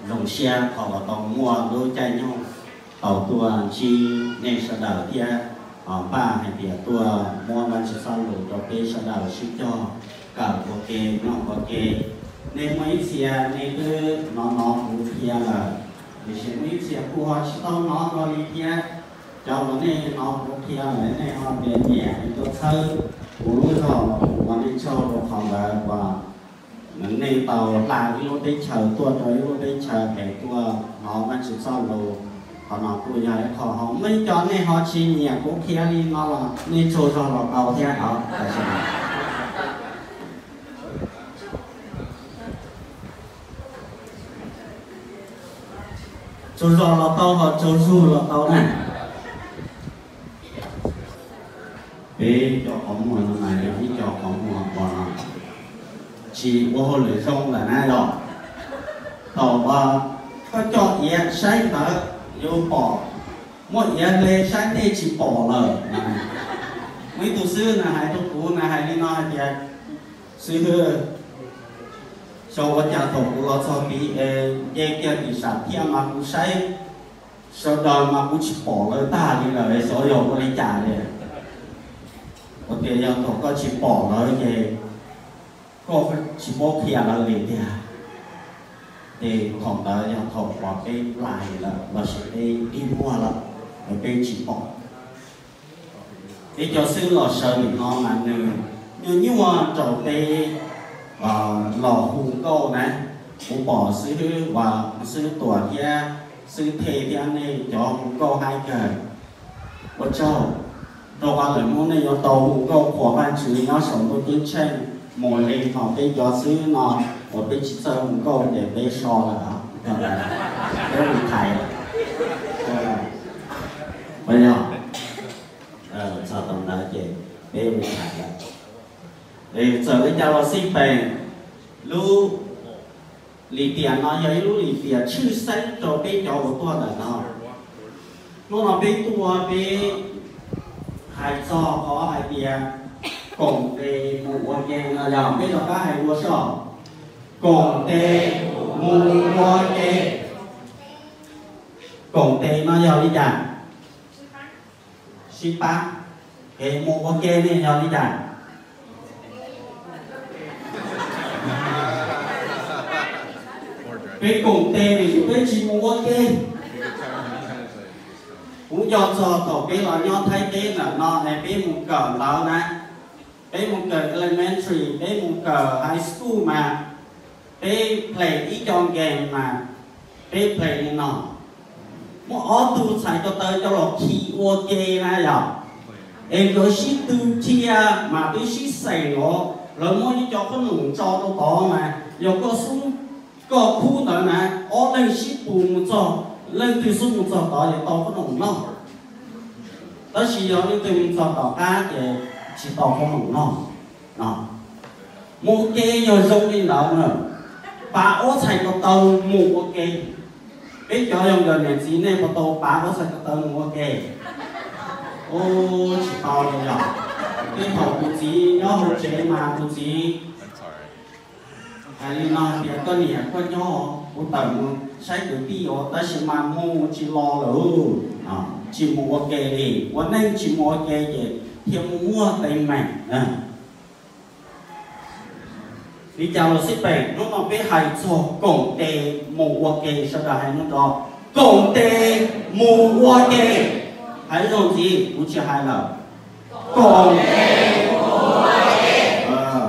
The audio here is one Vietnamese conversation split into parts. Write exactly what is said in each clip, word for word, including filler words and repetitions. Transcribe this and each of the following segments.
lồng xe họ là tàu mua đôi chạy nhau tàu tua chi nên sẽ đào kia ở ba hay bìa tua muaมันsẽ xong rồi cho cái sẽ đào ship cho cả ok nó ok nên mấy xe nên cứ nó nó cũng kia là thì sẽ mấy xe của họ sẽ tao nó nó đi kia cho nó nên nó cũng kia là nên họ về nhẹ cho thơ của lúc họ mà nên cho họ là và nên tàu là lúc đấy chờ tua tới lúc đấy chờ để tua nóมันsẽ xong rồi họ nói cô nhà họ họ mấy cho nên họ chỉ nhẹ của kia đi nó là nên cho cho nó tàu theo họ tại sao cho cho nó tàu họ cho du nó tàu này để cho họ mua nó này để cho họ mua qua chỉ có hồi lưỡi sông là nãy rồi tàu ba có cho嘢sai tờ vô bỏ mỗi嘢lê sai đây chỉ bỏ lời mấy tụ sư là hai tụ cũ là hai đi nói thì sư hư sau quá cha tổ của nó sau bị dây kia bị sạt thiên mà cũng sai sau đó mà cũng chỉ bỏ lời ta đi lời số dầu có lấy trả đi ok giờ tổ có chỉ bỏ lời về có chỉ bỏ kia là liền thì thì còn đó giờ thầu vào cái lại là và sẽ đi đi mua là ở bên chỉ bỏ để cho sư lò sợ mình ngon là như như như mà trầu tê lò hùng câu này cũng bỏ sư và sư tuổi ra sư thề ra này cho hùng câu hai cái một châu rồi qua lại món này do tàu hùng câu của ban chữ nó sống với tiếng trên mỗi lên họ cái cho sư nó một bên chỉ sơ hùng câu để bên so là cái bị thầy bây giờ ờ sao tầm đó chị cái bị thầy là thì giờ cái cháu là xin bèn lu lì tiền nó giấy lu lì tiền chữ sách cho bên cháu của tôi là nó nó là bên tôi bên hai so có hai tiền cùng về mù game là làm biết là các hai mua sọ cùng tê mù mua tê cùng tê nó giờ đi chẳng ship ba cái mù mua game này giờ đi chẳng cái cùng tê thì cái chỉ mua game cũng do cho tổ cái là nhau thay cái là nó này cái một cỡ đó nè cái một cỡ elementary cái một cỡ high school mà cái play ý trong game mà cái play này nó một ở tu sai cho tới cho nó khi ô kê na rồi em nói ship tu chia mà cái ship sài nó rồi mỗi cho cái nụ cho nó to mà rồi có xuống có khu đó nè ở đây ship bù một cho lên từ xuống một cho đó thì to cái nụ nó đó chỉ do những từ cho đó cá thì chỉ to cái nụ nó nó một kê rồi dùng đi đâu nữa bà ở thành cái tàu một kê biết cho dùng gần này chỉ nên một tàu bà ở thành cái tàu một kê ô chỉ to như vậy cái học của chị nó học chế mà của chị hay nói việc có nhiều có nhỏ của tầng sai được đi ở ta sẽ mà mua chỉ lo rồi chỉ mua kê điวันนั้นchỉ mua kê gì thì mua tay mày đi chào là ship bèn nó còn cái hay cho cổng tê mua kê sau đó hay nó cho cổng tê mua kê hay rồi gì cũng chỉ hay là cổng tê mua kê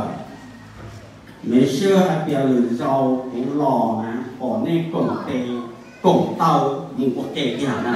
mấy xưa hay bây giờ rau cũng lò nè còn nên cổng tê cổng tàu mua kê gì nè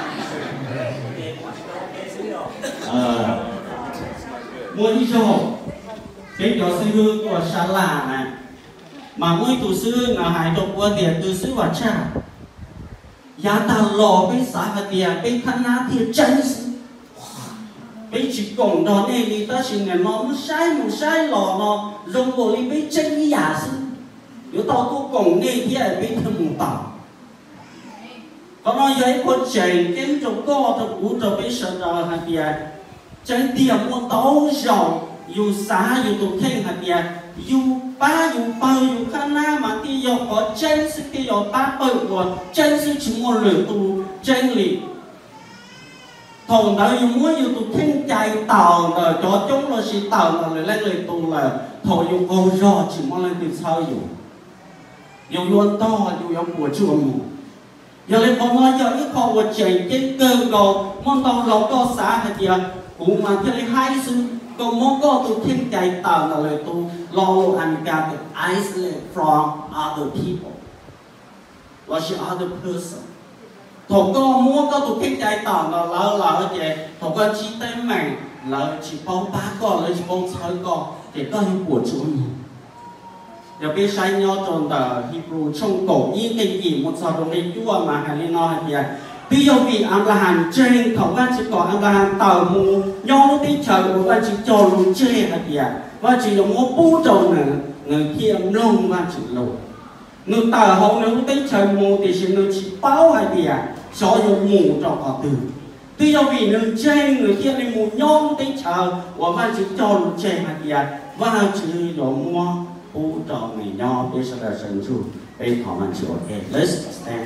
mua đi cho cái đó sư hương của sa là này mà mỗi tu sư là hai chục qua tiền tu sư và cha giá ta lò cái xã hạt tiền cái thân á thì chân cái chỉ cổng đó này thì ta chỉ là nó nó sai một sai lò nó dùng bộ đi cái chân như giả sư nếu tao tu cổng này thì ở bên thân một tàu có nói với con trẻ cái chỗ co chỗ cũ chỗ bây giờ là hạt tiền chân tiền mua tàu giàu dù xa dù tụ thêm hạt tiền dù ba dù bờ dù khăn na mà ti dọc có chân sức ti dọc ba bờ của chân sức chỉ một lửa tu chân lì thằng đó dù muốn dù tu thiên chạy tàu rồi cho chúng nó chỉ tàu rồi lên lời tu là thằng dù ô rò chỉ muốn lên từ sau dù dù luôn to dù giống của chùa mù giờ lên còn nói giờ ít khó của chạy trên cơ cầu mong tàu lẩu to xã hay gì cũng mà cho nên hai sự còn mong có tu thiên chạy tàu là lời tu lo lo and got isolate from other people or she other person thằng con muốn có tu thiên chạy tàu là lỡ lỡ vậy thằng con chỉ tên mày lỡ chỉ bao ba con lỡ chỉ bao sáu con thì có những của chúa giờ bây sai nhau trong tờ Hebrew trong cổ ý cái gì một số đồng này chúa mà hay nói thì bây giờ vì Abraham trên thầu văn chỉ có Abraham tàu mù nhau nó đi chờ của văn chỉ cho luôn chơi hay gì và chỉ dùng một bút trầu nữa người kia nông văn chỉ lộ người tờ hậu nếu đi chờ mù thì chỉ người chỉ báo hay gì cho dùng mù cho họ từ bây giờ vì người chơi người kia đi mù nhau đi chờ của văn chỉ cho luôn chơi hay gì và chỉ dùng mua bút trầu này nhau bây giờ là sân chủ bên họ văn chỉ ok let's stand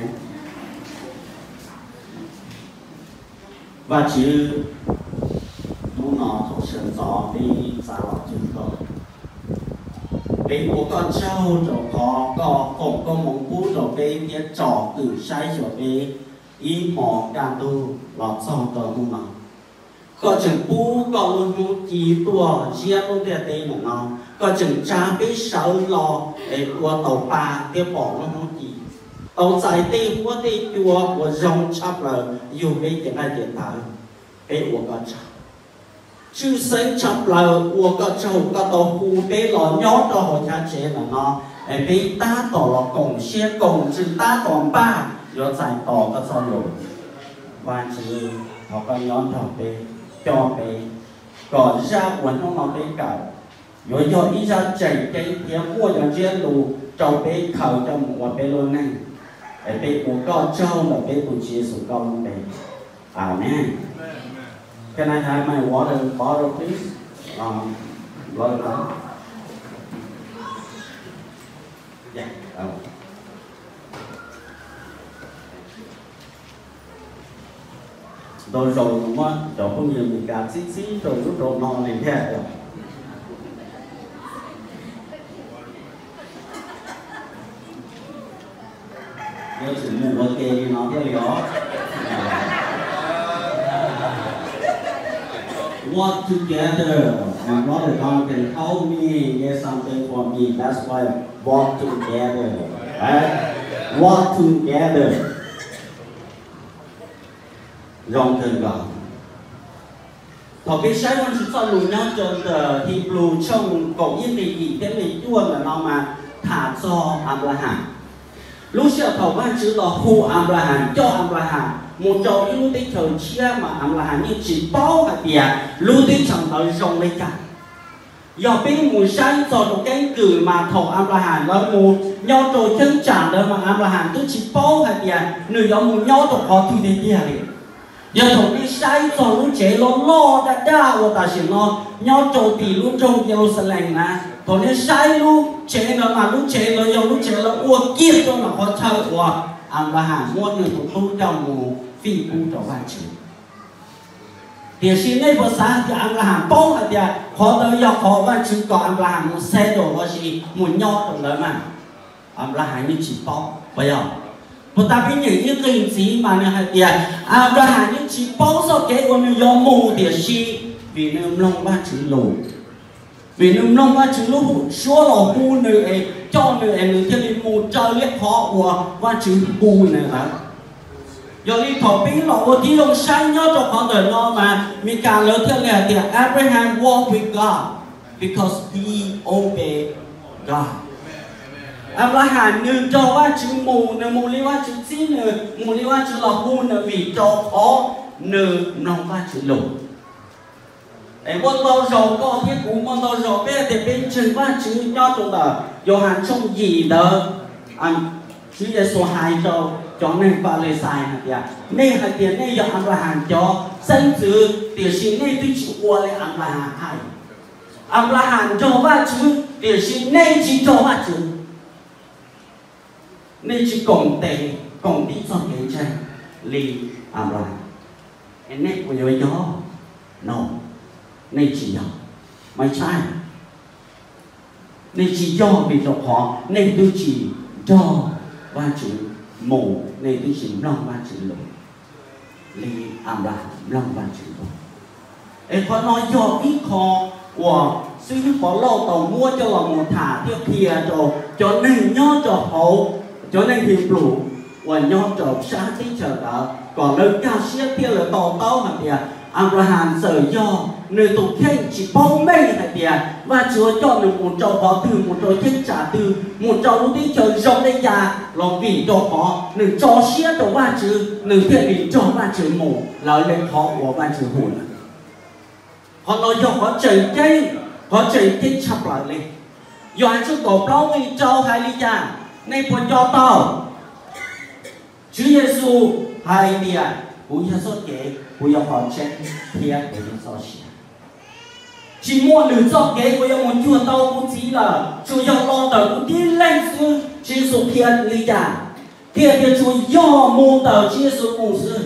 và chữ muốn nó thuộc sân gió đi xa vào chữ cơ vì của con trâu rồi có có cũng có một bút rồi cái cái trò từ sai rồi cái ý mỏ càng tu lọt sau tờ muốn nó có chừng bút có luôn muốn chỉ tua chia luôn để đây là nó có chừng cha biết sợ lo để của tàu ba tiếp bỏ nó muốn chỉ tàu giải tê của tê chùa của dòng chắp là dù cái chuyện này chuyện thở cái của con cháu chứ sinh chắp là của con cháu có tàu khu cái lò nhót cho họ cha chế là nó cái ta tỏ là cổng xe cổng chứ ta còn ba rồi giải tỏ có sao rồi và chứ họ có nhót cho cái cho cái còn ra quần trong nó cái cậu rồi cho ý ra chạy cái kia mua cho chia lù cho cái khẩu cho một cái luôn này để bị của con trâu là bị của chia số con này. Amen. Can I have my water bottle, please? Um, water bottle. Yeah. Um. Rồi rồi đúng không? Rồi không nhiều mình cả xí xí rồi lúc rồi non này thế rồi. Nếu chỉ mù ok thì nó theo đó. Work together. My brother Don can help me get something for me. That's why walk together. Right? Walk together. Rong thân gọn. Thọ cái sai quan chúng ta lùi nhau cho tờ Hebrew trong cổ yên thì gì thế này chua là nó mà thả cho Abraham. Lúc xưa thầu văn chữ là khu Abraham cho Abraham một chỗ lưu tích thời chia mà Abraham như chỉ bao hạt bìa lưu tích chẳng tới rong lấy cả do bên mùi sáng cho một cái cử mà thầu Abraham là một nhau trồi chân chẳng đó mà Abraham tôi chỉ bao hạt bìa người đó một nhau trồi họ thì để bìa đi giờ thầu cái sáng cho lúc chế lo lo đã đa của ta chỉ nó nhau trồi tỷ lúc trong Jerusalem nè thầu nên sáng lúc chế nó mà lúc chế nó do lúc chế nó uổng kiếp cho nó họ thở của Abraham muốn người thủ tu trong một phi cụ trở vào chữ thì xin đây vừa sáng thì Abraham bao hạt thì họ tới do họ vào chữ có Abraham một xe đồ có gì một nhót trong đó mà Abraham như chỉ bao bây giờ một ta biết những những cái gì mà nó hạt thì Abraham như chỉ bao sau cái của mình do mù thì si vì nó long ba chữ lù vì nó long ba chữ lù số là bu nữ ấy cho nữ ấy nữ thì mù chơi liếc họ của ba chữ bu này hả giờ đi thọ bí lọ của tí lông sáng nhớ cho họ đời nó mà mình càng lớn theo là thì Abraham walk with God because he obeyed God. Abraham nương cho ba chữ mù nương mù li ba chữ xí nương mù li ba chữ là bu nương vì cho khó nương nông ba chữ lục. Để bọn tao rồi có thiết cú bọn tao rồi bây giờ bên chữ ba chữ nhớ trong đó do hàng trong gì đó anh Chúa Giêsu hai cho cho nên và lời sai hạt tiền nên hạt tiền nên giờ Abraham cho sinh tử tiền sinh nên tôi chịu qua lấy Abraham hai Abraham cho ba chữ thì xin nên chỉ cho ba chữ nên chỉ cùng tệ cùng tí cho cái chân li Abraham anh nên của yo yo no nên chỉ yoไม่ใช่nên chỉ cho vì cho họ nên tôi chỉ cho ba chữ mù nên tôi chỉ long ba chữ lục li Abraham long ba chữ lục em có nói cho ít khó của suy bỏ lô tàu mua cho lòng một thả tiêu kia cho cho nên nhớ cho hậu cho nên hiệp lũ và nhớ cho sáng tí chờ đỡ còn nơi cao xếp tiêu là tàu tàu mà kìa Abraham sở do nơi tụ khen chỉ bóng mê là kìa và chúa cho được một trò có từ một trò chết trả từ một trò lúc tí chờ rộng đây già lòng vì cho có nửa trò xếp cho ba chữ nửa thiện vì cho ba chữ mù lời lên khó của ba chữ hồn họ nói cho họ chạy cây họ chạy cây chập lại lên do anh chú tổ báo vì châu hai lý cha nên bọn cho tao Chúa Giêsu hai đi à bùi cho sốt kế bùi cho họ chết thiệt bùi cho sốt xìa chỉ mua lửa sốt kế bùi cho một chùa tao cũng chỉ là Chúa cho lo tờ cũng tiến lên sư Chúa Giêsu thiệt lý cha thiệt thiệt Chúa do mua tờ Chúa Giêsu cùng sư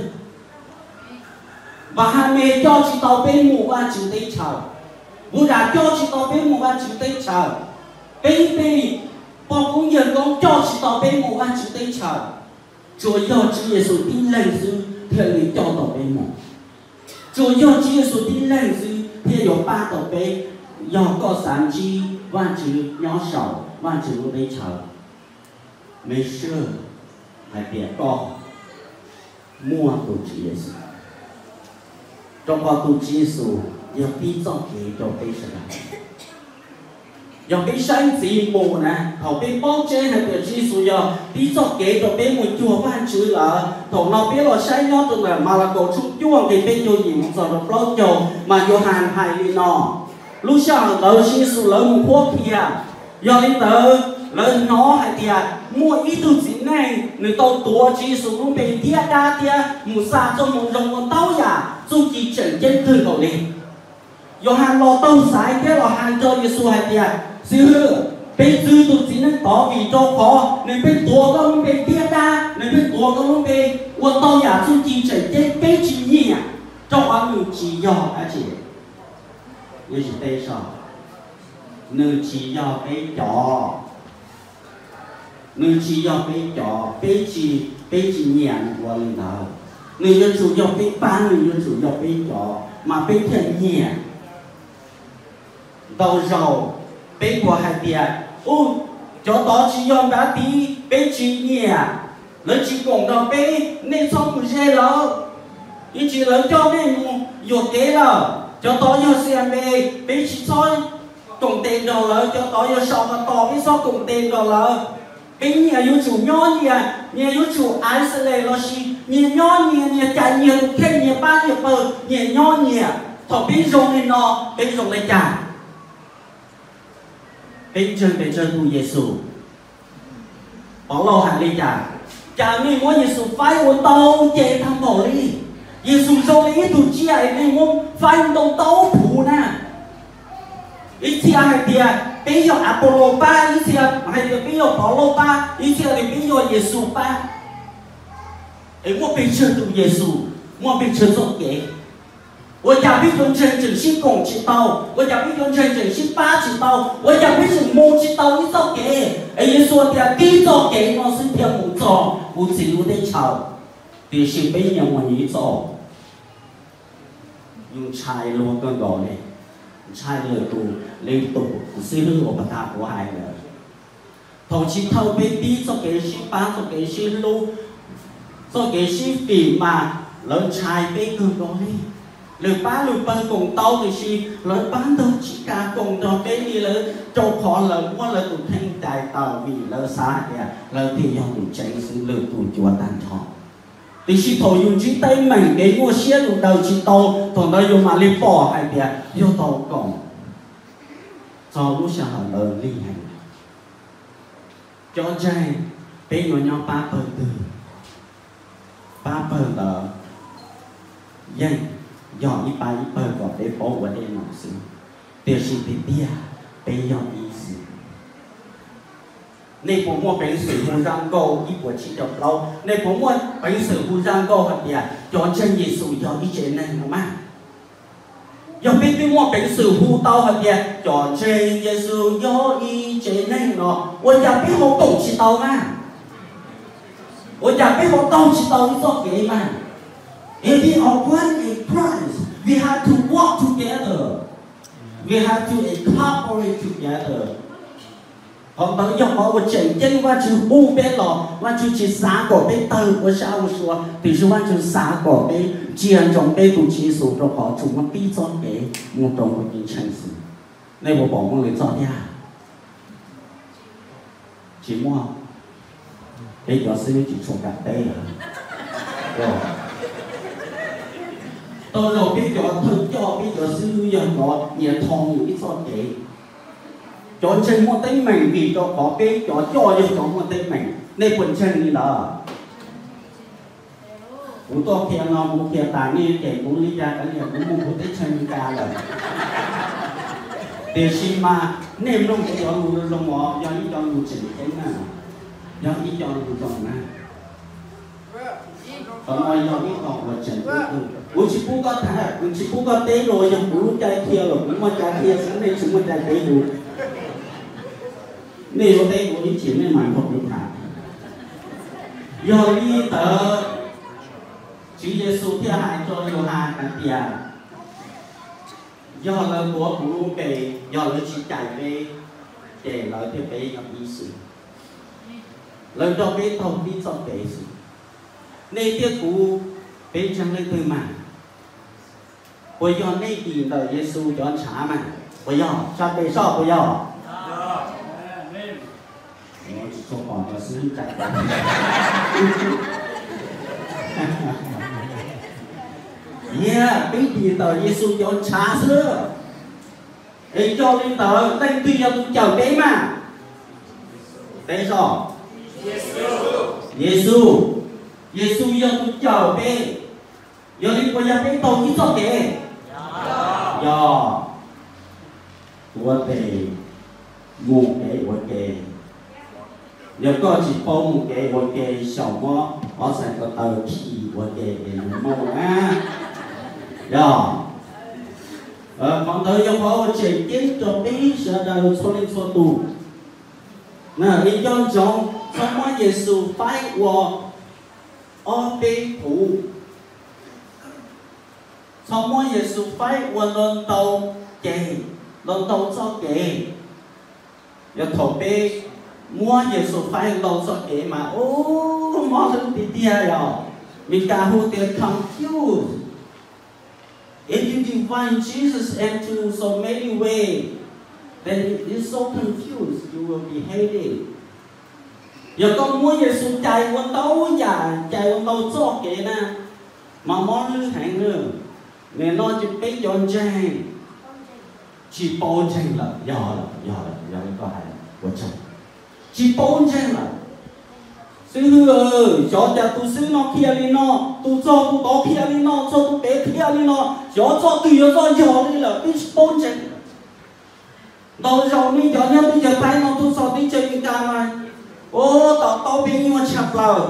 và hai mẹ cho chị tao bên mù ba chữ tây chờ bố đã cho chị tao bên mù ba chữ tây chờ bên bên bọn cũng nhận con cho chị tao bên mù ba chữ tây chờ Chúa do Chúa Giêsu tin lên sư thì lý cho tao bên mù Chúa do Chúa Giêsu tin lên sư thì có ba tao bên do có sản chi ba chữ nhỏ sầu ba chữ tây chờ mấy xưa hay tiệt con mua của Chúa Giêsu trong họ tu Chúa Giêsu giờ tí cho kế cho bây giờ giờ bây sáng gì mù nè thầu bên bó chế hay Chúa Giêsu giờ tí cho kế cho bên một chùa văn chữ là thầu nó biết là sáng nhớ từ là mà là cổ trung chuông thì bên cho gì một giờ nó lo cho mà vô hàng hay đi nọ lúc sau tới Chúa Giêsu lớn một quốc kia giờ đến tới lớn nó hay tiệt mua ít tu gì này người tao tua Chúa Giêsu cũng bị tiệt đa tiệt một xa cho một dòng con tao giả dù chỉ chân chân thư cậu đi do hàng lo tâu sái thế là hàng cho Giêsu hay tiệt xưa bên dư tụi chỉ nên tỏ vì cho khó nên bên tua có lúc bên tiết đa nên bên tua có lúc bên quân tao giả dù chỉ chân chân bên chỉ nhỉ cho họ người chỉ do á chị như chỉ tê sao người chỉ do bên chó người chỉ do bên chó bên chỉ bên chỉ nhỉ của linh đạo người dân chủ dọc bên ba người dân chủ dọc bên chó mà bên thiện nhẹ đầu dầu bên của hai tiệt u cho đó chỉ dòng đã tí bên chỉ nhẹ lớn chỉ cùng đầu bên nên xong một xe lỡ ý chỉ lớn cho nên dột kế lỡ cho đó do xem bê bên chỉ soi cùng tiền đồ lỡ cho đó do sọ mà tỏ bên so cùng tiền đồ lỡ bên nhà yêu chủ nhon nhà nhà yêu chủ ai sẽ lấy lo gì nhà nhon nhà nhà chạy nhà thêm nhà ba nhà bờ nhà nhon nhà thọ bên dùng này nọ bên dùng này trả bên chân bên chân tu Giêsu bảo lâu hàng đi trả trả mình muốn Giêsu phải uốn tàu chạy thằng bỏ đi Giêsu dùng lấy tu chia mình muốn phải uốn tàu phủ nè ít chia hai tia bây giờ Apollo ba ít chia hay là bây giờ Paulo ba ít chia thì bây giờ Giêsu ba ấy mua bên chân tu Giêsu mua bên chân rộng kế 我讲比用真正是公之道，我讲比用真正是八之道，我讲比是母之道，你做给，哎，你说的地做给，我是天母做，我只有得吵，第是被人我你做，用柴罗个搞嘞，柴罗度雷度，是路我把它不害了，同时偷被地做给是八做给是路，做给是比嘛，人柴被个搞嘞。 lừa bán lừa bán cùng tao thì si lừa bán đâu chỉ cả cùng cho cái gì lừa châu khó lừa mua lừa tụi thanh tài tàu vì lừa xa kìa lừa thì họ tụi chạy sự lừa tụi chúa tàn thọ thì si thổi dùng chỉ tay mình cái mua xe dùng đầu chỉ tàu thằng đó dùng mà đi bỏ hay kìa vô tàu còn cho lúc sau họ lừa đi hành cho trai bé nhỏ nhỏ ba phần từ ba phần đó dây ย่ออีไปอีเปิดก่อนได้โป๊ะวันได้หนังสือ thì 就是弟弟啊，不要意思。你父母平时互相高，一波起就高。你父母平时互相高好啲啊，就真耶穌有一隻呢，好嗎？有邊啲我平時互鬥好啲啊，就真耶穌有一隻呢咯。我入邊好動起鬥嘛，我入邊好動起鬥你做幾嘛？ If we are one in Christ, we have to walk together. We have to incorporate together. Họ nói cho họ một chuyện chân qua chữ u bé lò, qua chữ chỉ xá của bé từ của sao của xua, thì số qua chữ xá của bé chiên trong bé của chỉ số cho họ chúng nó bí cho bé một trong một cái chân sự. Này bộ bỏ một người cho đi à? Chỉ mua bé cho sư chỉ xuống cả đây à? Rồi. Tôi rồi bé cho thực cho bé cho sư giờ có nhiều thòng những cái cho bé. Cho chân một tay mình vì cho có bé cho cho cho một tay mình nên quần chân đi đó. Cũng to kia nó cũng kia tài như kể cũng lý ra cái gì cũng muốn có tay chân ca rồi. Để xin mà nên luôn cái cho luôn luôn mò do ý cho luôn chỉnh cái nào do ý cho luôn chồng na. Còn nói do ý học là chỉnh bố chỉ bố có thể bố chỉ bố có té rồi nhưng bố trai kia rồi cũng mà trai kia sáng nay chúng mình trai té rồi. Nếu có thể có những chuyện này mà không được thả. Giờ đi tờ Chúa Giêsu theo hai cho yêu hai cả tiền. Giờ là của phụ nữ bề, giờ là chỉ chạy về để nói theo bề gặp ý sự. Lời cho bề thông đi cho bề sự. Nên tiếc cụ bề chẳng lấy từ mà. Bây giờ này thì lời Giêsu cho trả mà. Bây giờ cho bề sao bây giờ. Cho còn cho sư chạy yeah, biết gì tờ Giêsu cho trả xưa để cho lên tờ tên tuy cho tôi chào bé mà tên sao Giêsu Giêsu cho tôi chào bé giờ đi qua nhà bé tôi ít cho kể giờ của thầy ngủ kể của kể giờ có chỉ bao một cái một cái小猫，我成個豆皮我嘅嘅貓啊，呀，呃，講到有好前點做比實在錯嚟錯度，那你要講什麼耶穌快我，我被捕，什麼耶穌快我輪到嘅，輪到咗嘅，要逃避。Mua Giêsu phải lâu cho kể mà ô mò thân tí tia rồi mình cả hồ tiền confused. If you divine Jesus into so many ways, then it's so confused you will be hated. Giờ con mua Giêsu chạy con đấu giả chạy con đấu cho kể nè mà món lưu hành nữa nên nó chỉ biết chọn trang chỉ bao trang là giờ là giờ là giờ có hay của chồng chỉ bốn chân là sư ơi cho cha tu sư nó kia đi nó tu cho tu đó kia đi nó cho tu bé kia đi nó cho cho tùy cho cho đi là biết bốn chân đâu rồi đi cho nhau tu cho tay nó tu cho đi chơi cái cam mà ô tao tao bị như mà chặt lờ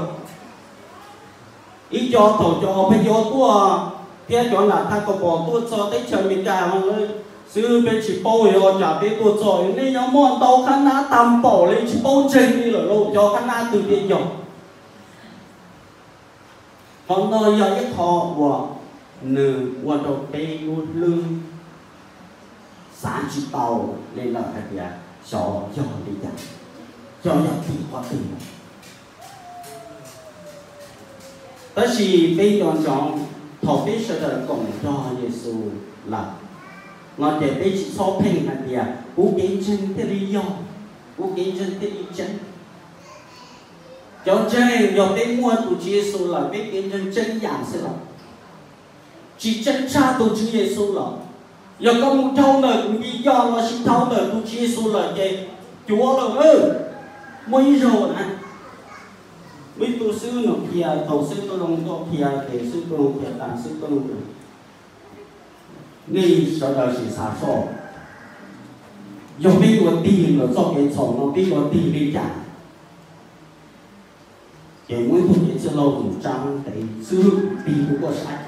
ý cho tổ cho phải cho tua kia cho là ta có bỏ tu cho tới chơi cái cam mà sư bên chỉ bao rồi trả bên tôi rồi nên nhóm món tàu khăn ná tầm bỏ lên chỉ bao chân đi là lâu cho khăn ná từ bên nhỏ còn nơi giờ cái thọ của nửa của đầu bê lưng sáng chỉ tàu lên là cái gì cho cho đi chặt cho cho thì có tình đó là bây giờ chọn thọ biết sẽ được cùng cho Giêsu là nó để bây giờ so phim là gì à? Cú kiến chân thế đi yo, cú kiến chân thế đi chân. Cho chơi, giờ bây mua tụ Giêsu là biết kiến chân chân dạng sẽ là chỉ chân cha tụ Giêsu là. Giờ có một thâu nữa cũng đi yo là xin thâu nữa tụ Giêsu là gì? Chúa là ơi, mấy rồi nè. Mấy tụ sư nó kia, tụ sư tụ long tụ kia, để sư tụ long kia, đàn sư tụ long kia. Nghi sau đó là xả sổ 有没有地了做给宠了，没有地的讲，也没不也是老主张得是比不过山。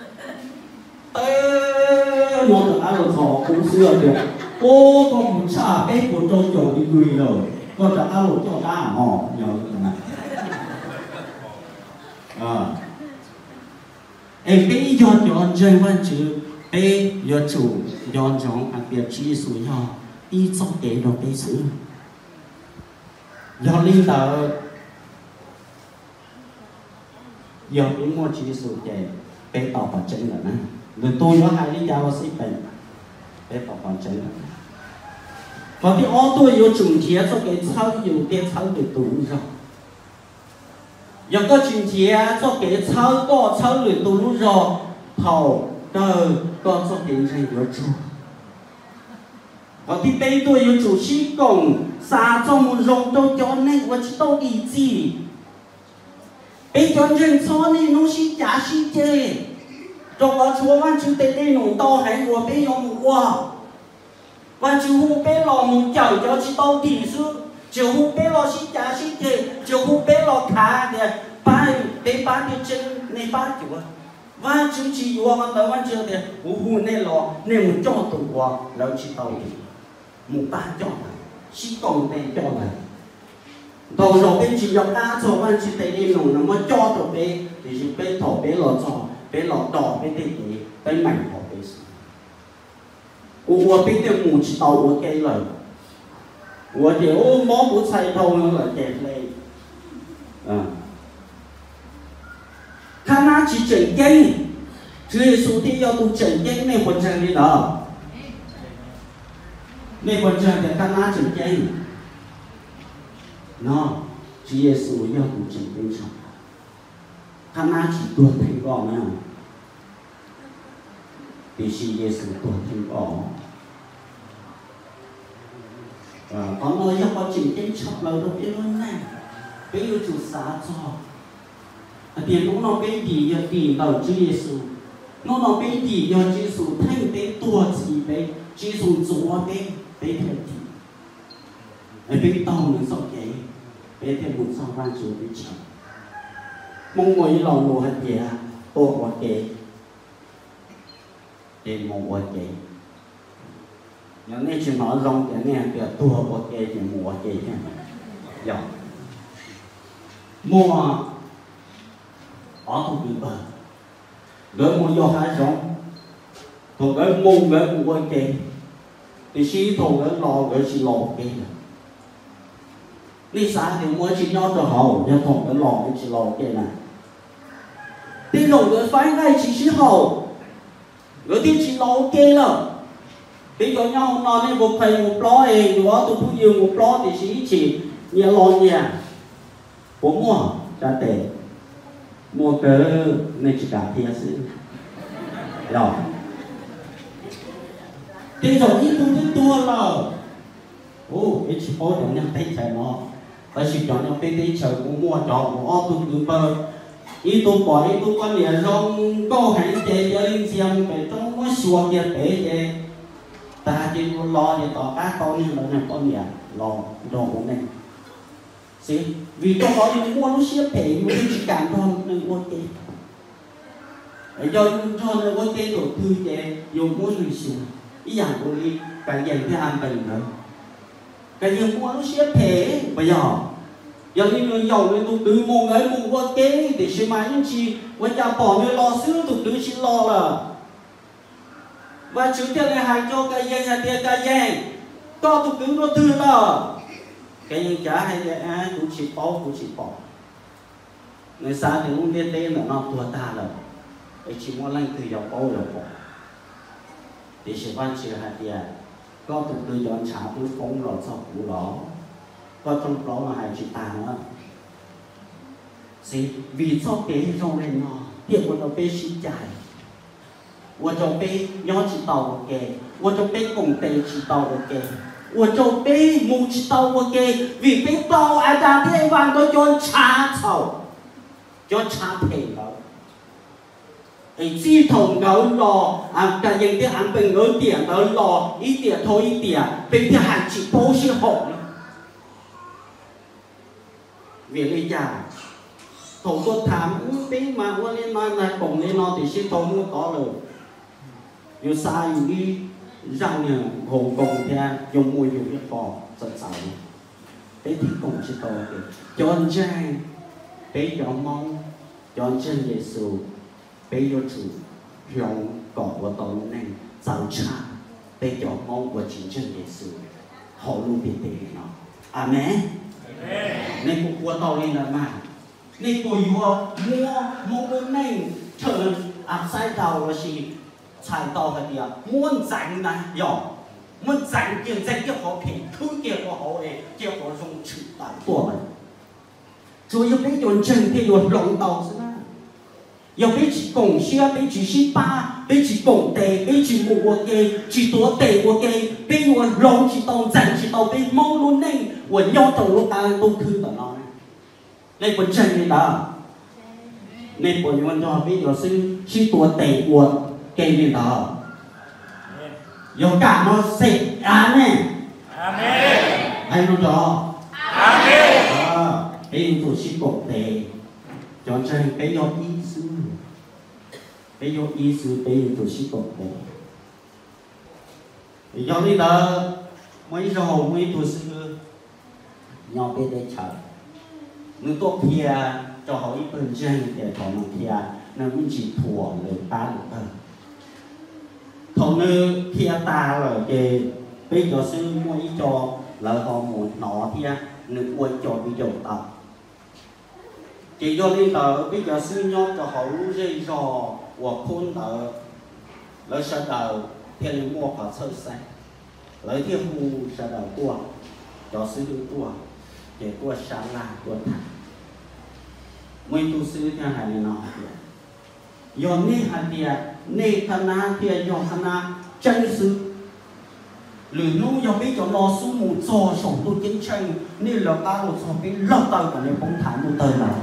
呃，我的阿鲁草公司了的，我个不差，被不中有的贵了，我的阿鲁叫大哦，有的呢。啊，哎，被要要真问题，被要主要种啊，别技术要。đi cho kế đồ kế sự do linh đạo do cái mua chỉ số kế kế tàu vào chân rồi nè người tôi có hai lý do sĩ bệnh kế tàu vào chân rồi và cái ô tô có chủ thiết cho cái sau có cái sau để tủ rồi do có chủ thiết cho cái sau có sau để tủ rồi thầu tờ có cho cái gì có chủ và thì bây tôi có chủ sĩ công xa trong một rộng đâu cho nên và chỉ đâu ý gì bây cho nên cho nên nó sĩ trả sĩ chê rồi có chúa văn chú tế tế nụ tao hãy của bây giờ một quả và chú hù bê lò một chảo cho chỉ đâu tỷ sư chú hù bê lò sĩ trả sĩ chê chú hù bê lò khá để ba bê ba cái chân này ba chú và chú chỉ của văn tớ văn chưa thì hù hù nên lò nên một cho tụ quả là chỉ đâu tỷ một ba cho này, chỉ còn tiền cho này. Đầu rồi bên chỉ dọc đá cho bên chỉ tiền đi nổ nó mới cho tụi bé, thì chỉ bé thổ bé lò cho, bé lò đỏ bé tiền gì, bé mảnh thổ bé gì. Ủa bé tiền mù chỉ tàu ủa cây lời, ủa thì ủa món bún xay thôi nó là kẹt lên. À, khả năng chỉ chỉnh cây, chứ số thì do tụi chỉnh cây này còn chẳng đi đâu. Nên còn chờ để ta nói chuyện chơi nó chỉ là sự yêu của chính bên trong ta nói chỉ tuột thành gõ nào thì chỉ là sự tuột thành gõ và có nơi cho có chính bên trong lâu đâu biết luôn này bây giờ chủ xã cho tiền cũng nó bên gì giờ tiền đầu chỉ là sự nó nó bên gì giờ chỉ sự thành bên tuột gì bên chỉ sự chúa bên bé theo chị, bé tàu mình sọc cái, bé theo một sao van chú bé chậm, mong ngồi lò ngồi hạt gì à, ô quá kề, để mong quá kề, nhớ nghe chuyện nói rong cái nghe cái tua quá kề thì mua quá kề thế, giờ mua ở thuộc địa bàn, gửi mua vô hai rong, thuộc gửi mua gửi mua quá kề. Thì sĩ thù cái lò cái sĩ lò kia lý xã thì mua chỉ nhau cho hậu nhưng thùng cái lò cái sĩ lò kia này thì lò cái phái ngay chỉ sĩ hậu cái thì chỉ lò kia là bây giờ nhau nó nên một thầy một lò ấy đó tụi tôi dùng một lò thì sĩ chỉ nhiều lò nhà bố mua trả tệ mua cái này chỉ cả tiền sĩ rồi thế rồi ít tu ít tu là ô ít chỉ có trong nhà tay chạy nó tại chỉ trong nhà tay tay chạy cũng mua trọ cũng ô tu cứ bơ ít tu bỏ ít tu con nhà rong có hành chế cho linh xem về trong có xua kia để về ta chỉ lo để tỏ các con như là con nhà lo đồ cũng này xí vì trong đó thì mua nó xếp thể nó chỉ cảm thôi nên mua cái để cho cho nó có cái tổ thư chế dùng mua người xua ý dạng của đi càng dành cái an bình nữa cái gì mua nó xếp thế bây giờ giờ đi người giàu người tụt tứ mua người mua qua kế để xem máy những chi với cha bỏ người lo xứ tụt tứ chỉ lo là và chú theo này hàng cho cái gì nhà tiền cái gì to tụt tứ nó tư là cái gì cả hay là à cũng chỉ bỏ cũng chỉ bỏ người xa thì cũng biết tên là nó tua ta là cái chỉ mua lanh từ giàu bỏ giàu bỏ thì sẽ quan trị hạt tiền có tụi tôi dọn trả tôi phóng rồi sau cũ đó có trong đó là hai chị ta nữa gì vì cho kế trong này nó hiện một đầu bê xí chạy một đầu bê nhỏ chỉ tàu kề một đầu bê cùng tề chỉ tàu kề một đầu bê mù chỉ tàu kề vì bê tàu ai ta thế vàng tôi cho trả sầu cho trả thể đó ấy chỉ thùng gấu lò à cả những cái ăn bình ở tiền ở lò ít tiền thôi ít tiền bên kia hàng chỉ bố sẽ hậu việc này chả thầu tôi thảm biết mà qua lên nói là cùng lên nói thì sẽ không có có rồi nhiều sai nhiều đi răng nhờ hồn cùng theo dùng mùi dùng cái bò sẵn sàng thế thì cùng sẽ to kì cho anh trai bé cho mong cho anh chân Giêsu bé cho chủ rong cỏ của tôi này giáo cha bé cho mong của chính chân Giêsu họ luôn biết thế nó amen nên cuộc của tôi này là mà nên tôi mua mua mua cái này chờ áp sai đầu là gì sai đầu hay gì muốn dành này nhỏ muốn dành tiền dành cho họ thì thứ kia của họ để cho họ dùng chữ tại của mình chủ yếu cái dồn chân thì dồn lòng đầu thế nào yếu cái chỉ cùng xia cái chỉ xí ba cái chỉ cùng tề cái chỉ một của cái chỉ tổ tề của cái cái dồn lòng chỉ tàu dành chỉ tàu cái mong luôn này của nhau tàu lúc ta tôi thư tao nói này con chân này đó nên bọn mình cho biết giáo sư chỉ tổ tề của cái này đó yếu cả nó sẽ amen amen anh nói cho amen cái tổ chức cộng tề cho chơi cái do ý sư cái do ý sư cái tổ chức cộng tề do đi đó mấy giờ mấy tổ sư nhau bên đây chờ nếu tôi kia cho họ ít bên trên để họ nó kia nó cũng chỉ thua người ta được thôi thằng nữ kia ta rồi thì bây giờ sư mua ý cho lỡ họ một nọ thì nữ quay cho bây giờ tập chỉ do đi tờ bây giờ sư nhóc cho họ dây dò hoặc khôn tờ lỡ sợ đầu thì nữ mua cả sơ xe lỡ thì hù sợ đầu tua cho sư đưa tua để tua sáng là tua thẳng mấy tu sư theo này nó do nê hạt địa nê thân na thì do thân na chân sư lười nô do biết cho lo xuống một trò sống tôi chiến tranh nên là ta một trò biết lót tay của nên bóng thả một tờ nào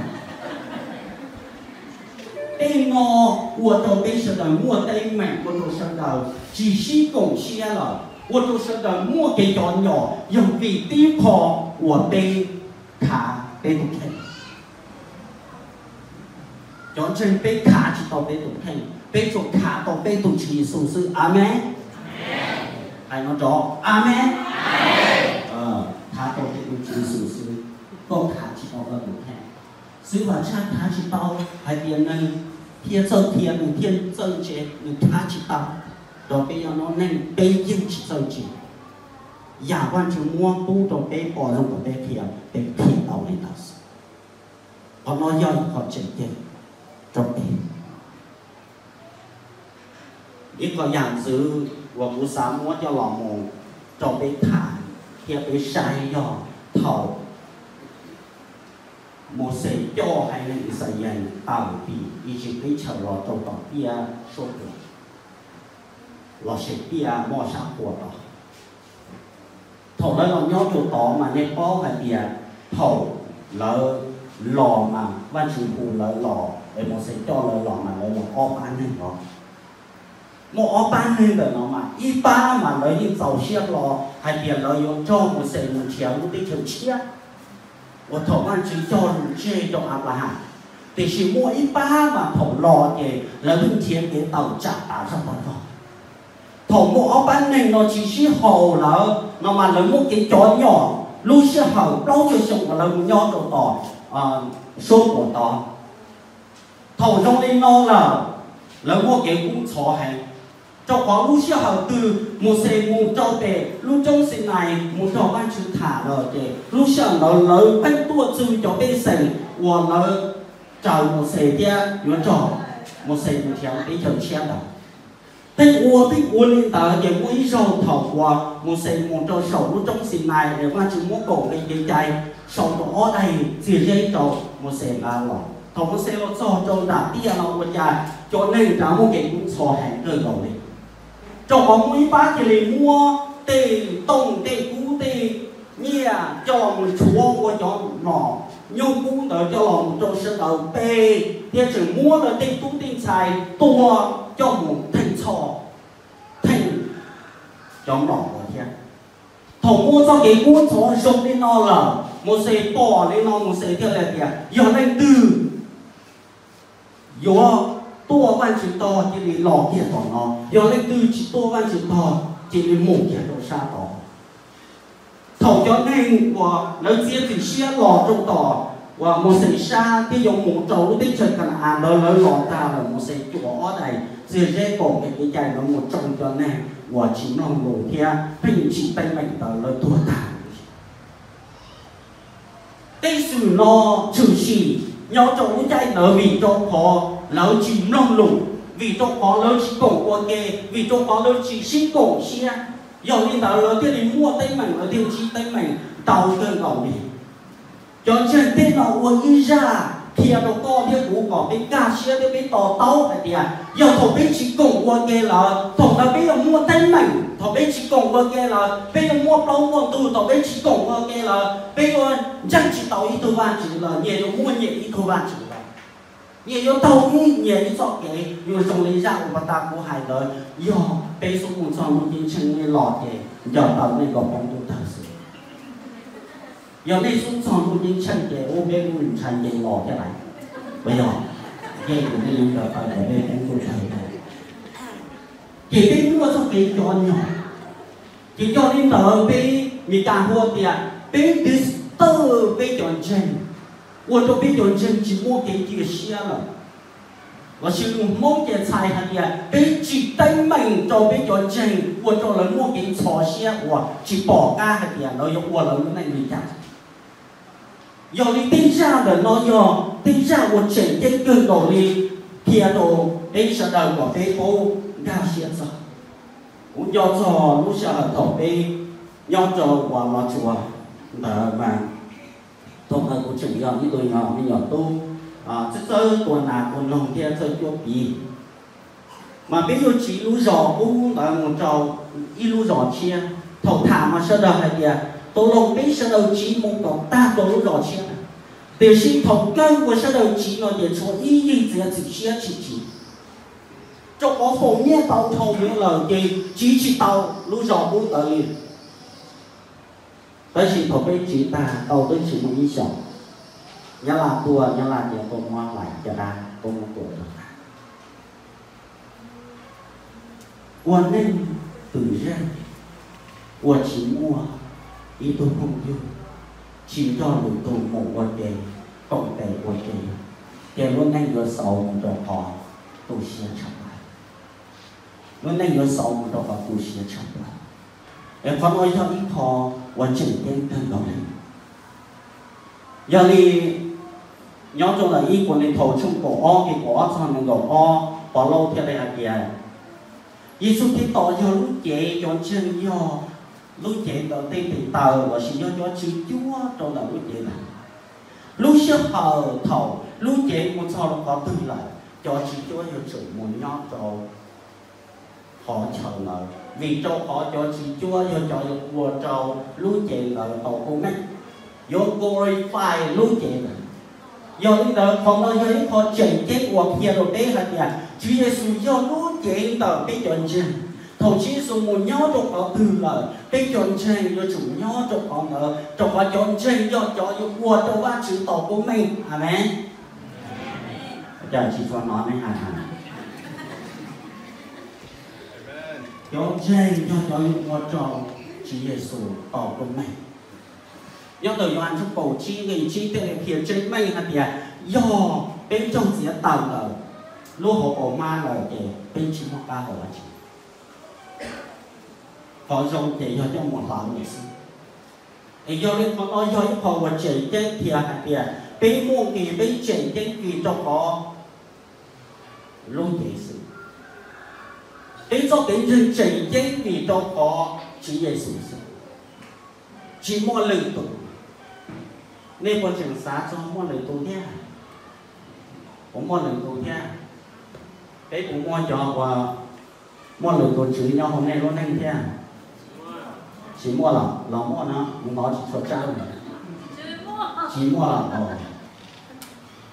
tên ngò của tôi bây giờ mua tên mẹ của tôi sân đầu chỉ xí cổng xe là của tôi sân đầu mua cái chó nhỏ dùng vì tiếp họ của bên thả bên tục thành chọn trên bên thả chỉ tao bên tục thành bên tục thả tao bên tục chỉ số sư amen ai nói cho amen ờ thả tao bên tục chỉ số sư con thả chỉ tao bên tục thành sư và cha thả chỉ tao hay tiền này thiên sơn thiên mình thiên sơn chế mình thả chỉ tao rồi bây giờ nó nên bây giờ chỉ sơn chế giả quan chúng mua tu rồi bây bỏ trong cái bây kia bây thiên tao lên tao còn nó do họ chỉnh tiền trong đấy ít có dạng dữ và cú sáng muốn cho lò mồ trong đấy thả thì bị sai do thầu một sợi cho hay là một sợi dây tàu bị ý chí cái chờ lò trong tàu bia số lượng lò sợi bia mò sáng của đó thầu đó là nhớ chỗ tỏ mà nên có hay bia thầu lỡ lò mà văn chủ phù lỡ lò để một sẽ cho lỡ lò mà lỡ lò o ban lên đó một o ban lên rồi nó mà y ba mà lỡ như dầu chiếc lò hay tiền lỡ dùng cho một sẽ một chéo một tí chiều chiếc một thổ văn chỉ cho một chê cho áp là hẳn thì chỉ mua y ba mà thổ lò thì lỡ hưng chiến cái tàu chạm tạo trong tàu lò thổ một o ban lên nó chỉ chỉ hồ lỡ nó mà lỡ một cái chó nhỏ lúc sẽ hầu đâu cho sống mà lỡ nhỏ đồ tỏ số của tỏ thầu trong đây nó là là mua cái cũng khó hay cho có lúc sẽ hầu từ một xe một trâu về lúc trong xe này một trâu ban chữ thả rồi để lúc sẽ nó lớn bánh tua chữ cho bên xe và nó chờ một xe kia nó cho một xe một chéo để chờ xe đó thế ua thế ua lên tờ để mỗi rau thầu qua một xe một trâu sầu lúc trong xe này để ban chữ mua cổ cái dây chạy sau đó ở đây chỉ dây trâu một xe là lọ thầu một xe cho trâu đã tia nó một dài cho nên đã một cái cũng sò hẹn rồi rồi cho có mấy bác thì lấy mua tê tông tê cú tê nhia cho một chúa của cho nọ nhung cũng đỡ cho lòng trong sự đầu bê thì chỉ mua là tinh tú tinh xài tua cho một thành trò thành trong lòng của thiên thổ mua cho cái cuốn số dùng đi nó là một xe bỏ đi nó một xe theo là tiền giờ này từ giờ tua văn chỉ to chỉ đi lò kia của nó giờ này từ chỉ tua văn chỉ to chỉ đi một kia đồ xa to thầu cho nên của nó chia thì chia lò trong tỏ và một sợi sa cái dùng một trâu tích chân cần à nó lấy lò ta là một sợi chỗ ở đây dễ dễ cổ cái cái chạy nó một trong cho nên và chỉ nó ngồi kia hình chỉ tay mình tờ lấy tua ta cái sự nó trừ xì nhau chỗ chạy nó vì cho khó nó chỉ nông lùng vì cho khó nó chỉ cổ qua kê vì cho khó nó chỉ xin cổ xe giờ đi tờ nó kia đi mua tay mình nó tiêu chi tay mình tàu cơn gạo đi cho nên tên nó uống đi ra thì nó có cái củ cỏ cái cá xía cái cái tàu tàu này thì giờ thầu biết chỉ cùng qua kia là thầu đã biết là mua tay mình thầu biết chỉ cùng qua kia là biết là mua bao mua từ thầu biết chỉ cùng qua kia là biết là chẳng chỉ tàu ít thôi bạn chỉ là nhiều mua nhiều ít thôi bạn chỉ là nhiều tàu ít nhiều ít sọ cái nhiều trong lấy ra của ta của hai đời giờ bây số một trăm một nghìn chân như lọt thì giờ tàu này có bóng tu thật sự giờ này xuống sòn của những chân kẻ ô bê mình thành dây lò thế này bây giờ dây của mình giờ phải để bê cũng tôi thấy này chỉ biết mua cho cái cho nhỏ chỉ cho đến tờ bê người ta mua tiền bê đi tơ bê chọn chân mua cho bê chọn chân chỉ mua cái cái xe rồi và sự mong cái xài hạt tiền bê chỉ tay mình cho bê chọn chân mua cho lớn mua cái xò xe của chỉ bỏ ca hạt tiền nó dùng mua lớn cái này người ta giờ đi tính ra là nó giờ tính ra một chuyện trên cơn đổ đi kia đồ đến sợ đời của cái phố ga xịn rồi cũng do cho lúc sợ thổ đi do cho quả mà chùa là mà thông thường của chừng giờ như tôi nhỏ như nhỏ tu à chứ sơ tuần nào tuần lòng kia sơ chua bì mà bây giờ chỉ lú giò cũng là một trò y lú giò chia thổ thả mà sợ đời hay kìa tôi lòng biết sẽ đầu chỉ mong có ta tôi lúc đó chia để xin thống cơ của sẽ đầu chỉ nó để cho ý gì thì chỉ chia chỉ chỉ cho có phổ nhé tàu thầu những lời gì chỉ chỉ tàu lúc đó cũng tới liền tới chỉ thầu bên chỉ ta tàu tới chỉ một ý sợ nhớ là tua nhớ là để tôi ngoan lại cho ra tôi một tuổi được quan nên từ ra quan chỉ mua ý tôi không yêu chỉ cho được tôi một quan đề cộng đề quan đề kể luôn anh vừa sầu một trò họ tôi sẽ chấp lại luôn anh vừa sầu một trò họ tôi sẽ chấp lại em phải nói cho ít họ quan trình tên thân đó này giờ thì nhóm trong là ý của nên thầu chung cổ o thì cổ o xong mình cổ o bỏ lâu theo đây là kìa Giêsu thì tỏ cho lúc chế cho chân do lúc chế đầu tiên thì tờ và sự do cho chỉ Chúa trong là lúc chế này lúc xếp hờ thầu lúc chế một sau đó có tư lại cho chỉ Chúa cho sự muốn nhót cho họ chờ lợi vì cho họ cho chỉ Chúa cho cho vua trâu lúc chế lợi tàu cô ngách do glorify lúc chế này do đến đó không nói với họ chạy chết hoặc kia đồ tế hạt nhà Chúa Giêsu do lúc chế tờ cái chuyện gì thầu chí số một nhớ cho họ từ lời cái chuyện gì do chủ nhớ cho họ nữa cho họ chuyện gì do cho cho vua cho ba chữ tổ của mình amen giờ chỉ cho nói này hả chuyện gì do cho vua cho Chúa Giêsu tổ của mình do từ Gioan trong cổ chi người chi tên phía trên mây hạt địa do bên trong sẽ tạo lời lúc họ cổ ma lời để bên chỉ một ba hồ là chỉ họ dùng để cho cho một lần này xin thì do nên họ nói do họ vật chỉ trên thì hạt địa bên mua kỳ bên chỉ trên kỳ cho họ luôn để sự bên cho bên trên chỉ trên kỳ cho họ chỉ để sự chỉ mua lương tụ nên con trường xá cho mua lời tụ nha cũng mua lời tụ nha cái cũng mua cho và mua lời tụ chữ nhau hôm nay luôn anh thế chỉ mua là là mua nó nó chỉ cho trang chỉ mua là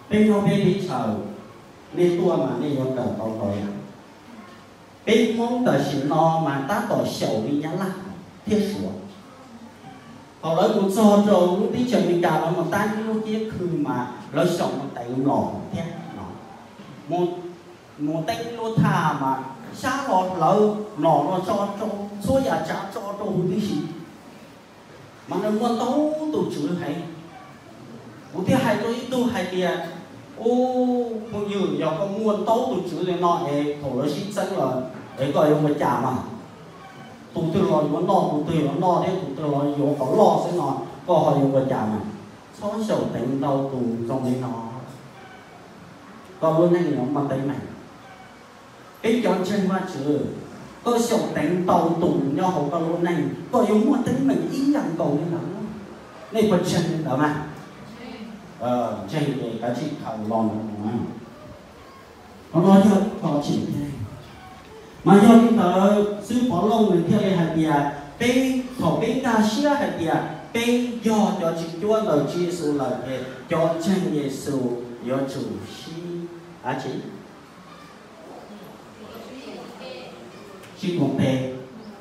bên nhau bên đi chờ nên tua mà nên có cờ cầu rồi bên mong tờ xin nó mà ta tỏ sầu đi nhá lắc thiết sủa họ nói một số rồi lúc đi chờ mình cả nó một tay lúc kiaคือmà nó sống một tay lò thế nó một một tay lúa thà mà xa lọt lỡ nọ nó cho cho số nhà trả cho cho cái gì mà nó muốn tấu tụ chữ hay một thứ hay tôi tôi hay tiền ô một nhiều giờ có muốn tấu tụ chữ này nọ để thổ nó xin sẵn rồi để coi ông mà trả mà tụ từ lò nó nọ tụ từ nó nọ đấy tụ từ lò vô có lò sẽ nọ có hỏi ông mà trả mà số sầu tính đâu tụ trong đấy nó còn luôn anh nó mà tay này cái chọn chân qua chữ có sầu tính tàu tụ nhau họ có luôn anh có giống mà tính mình ý rằng cầu như nào này phần chân đó mà ờ chân để cái gì khẩu lòn nó nói cho họ chỉ mà do cái tờ sư phó lông mình theo hạt bìa bên thổ bên ta xưa hạt bìa bên do cho chính chúa lời chia sẻ lời để cho chân Giêsu do chủ sĩ à chị sĩ cùng tề